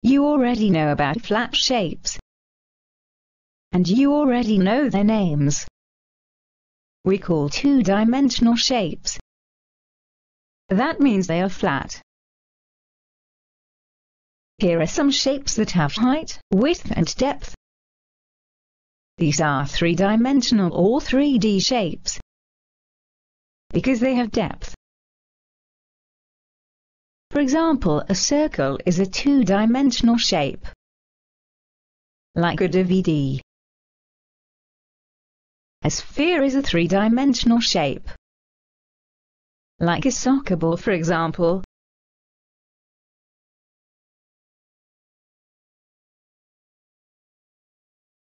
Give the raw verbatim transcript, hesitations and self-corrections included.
You already know about flat shapes, and you already know their names. We call two-dimensional shapes. That means they are flat. Here are some shapes that have height, width and depth. These are three-dimensional or three D shapes because they have depth. For example, a circle is a two-dimensional shape, like a D V D. A sphere is a three-dimensional shape, like a soccer ball, for example.